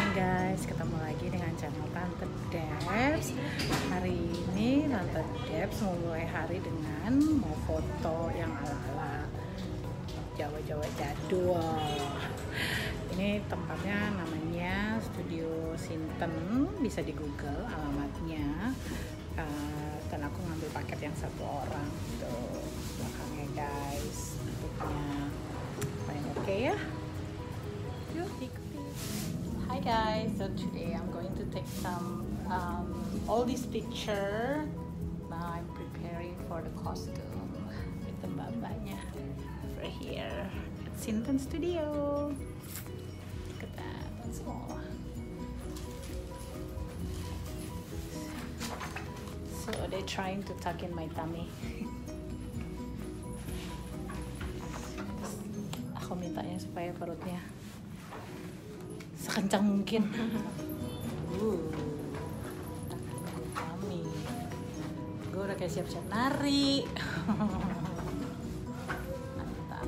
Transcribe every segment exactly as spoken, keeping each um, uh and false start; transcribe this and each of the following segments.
guys, ketemu lagi dengan channel Tante Debs. Hari ini Tante Debs mau mulai hari dengan mau foto yang ala-ala Jawa-Jawa jadul. Ini tempatnya namanya Studio Sinten, bisa di Google alamatnya. Uh, dan aku ngambil paket yang satu orang tuh belakangnya guys, bentuknya paling oke okay ya. Yuk ikuti. Hi guys, so today I'm going to take some um, all this picture. Now I'm preparing for the costume with the babanya over here at Sinten Studio. Look at that, that's all. So they're trying to tuck in my tummy. Aku mintanya supaya perutnya sekencang mungkin. uh, Tummy. Gue udah kayak siap-siap nari. Mantap.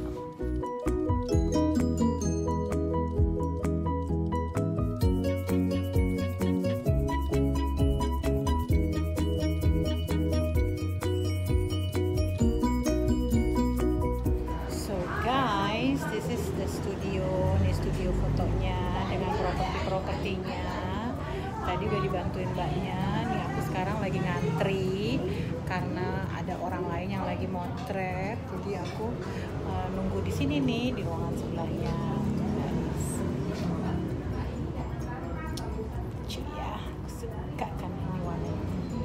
This is the studio, ini studio fotonya dengan properti-propertinya. Tadi udah dibantuin mbaknya, nih aku sekarang lagi ngantri karena ada orang lain yang lagi motret. Jadi aku uh, nunggu di sini nih di ruangan sebelahnya. Lucu ya, aku suka kan ini warnanya.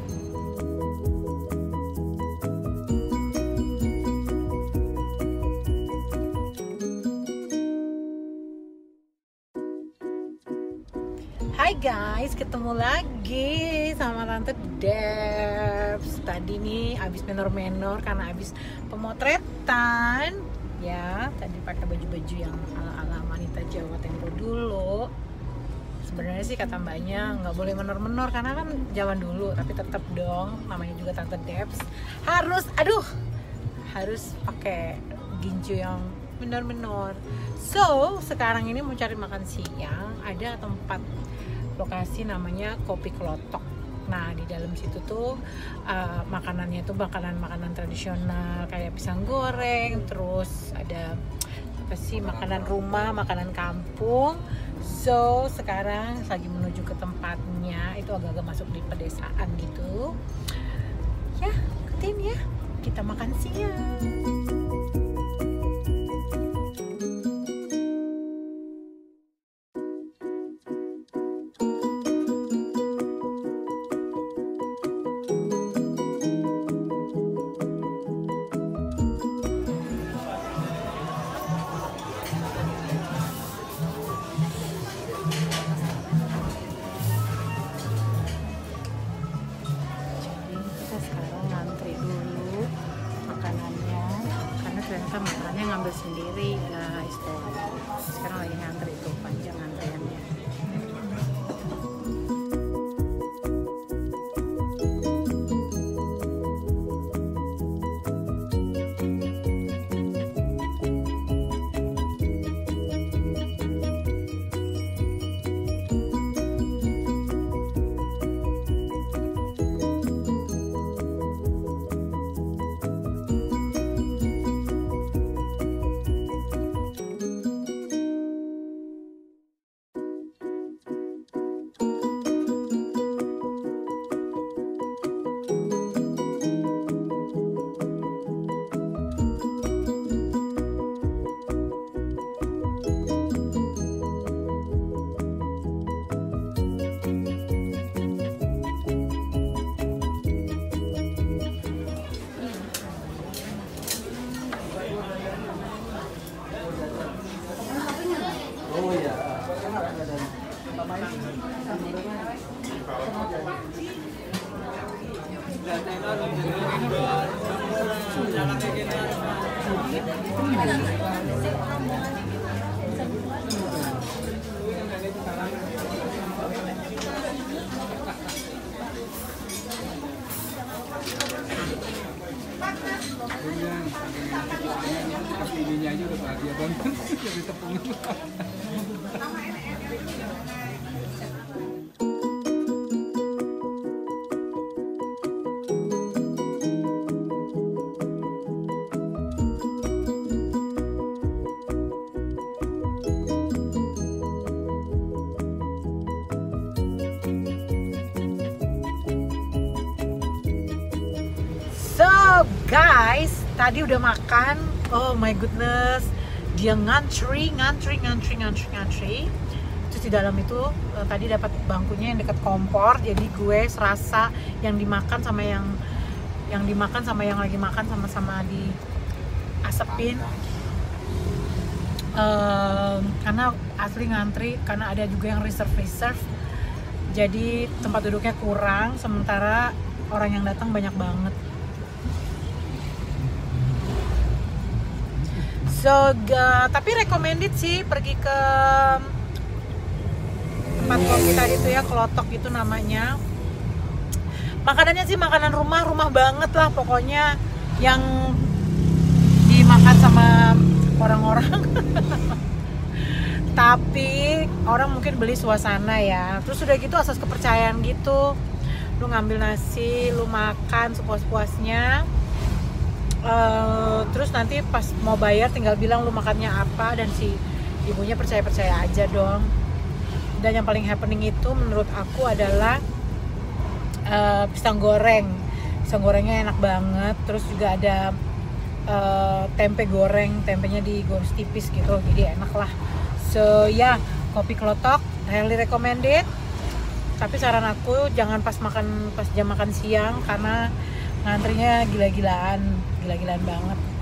Hai guys, ketemu lagi sama Tante Debs. Tadi nih abis menor-menor karena abis pemotretan ya. Tadi pakai baju-baju yang ala-ala wanita Jawa tempo dulu. Sebenarnya sih kata mbaknya nggak boleh menor-menor karena kan zaman dulu, tapi tetap dong namanya juga Tante Debs harus, aduh, harus pakai ginju yang menor-menor. So sekarang ini mau cari makan siang, ada tempat lokasi namanya Kopi Klotok. Nah di dalam situ tuh uh, makanannya tuh makanan-makanan tradisional kayak pisang goreng, terus ada apa sih makanan rumah, makanan kampung. So sekarang lagi menuju ke tempatnya, itu agak-agak masuk di pedesaan gitu. Ya ikutin ya, kita makan siang. Ternyata makanannya ngambil sendiri guys tuh. Sekarang lagi ngantri tuh, panjang antriannya. Oh ya, ininya aja udah bahagia banget jadi tepung. Guys, tadi udah makan. Oh my goodness, dia ngantri, ngantri, ngantri, ngantri, ngantri. Terus di dalam itu uh, tadi dapat bangkunya yang dekat kompor. Jadi gue serasa yang dimakan sama yang yang dimakan sama yang lagi makan sama-sama di asepin. Uh, karena asli ngantri, karena ada juga yang reserve reserve. Jadi tempat duduknya kurang, sementara orang yang datang banyak banget. So, uh, tapi recommended sih pergi ke tempat kopi tadi tuh ya, Kelotok itu namanya. Makanannya sih makanan rumah, rumah banget lah pokoknya, yang dimakan sama orang-orang. Tapi orang mungkin beli suasana ya. Terus udah gitu asas kepercayaan gitu. Lu ngambil nasi, lu makan sepuas-puasnya. Uh, terus nanti pas mau bayar tinggal bilang lu makannya apa, dan si ibunya percaya-percaya aja dong. Dan yang paling happening itu menurut aku adalah uh, pisang goreng. Pisang gorengnya enak banget. Terus juga ada uh, tempe goreng, tempenya digoreng tipis gitu, jadi enak lah. So ya, yeah, kopi Kelotok highly recommended. Tapi saran aku jangan pas makan pas jam makan siang, karena ngantrinya gila-gilaan, gila-gilaan banget.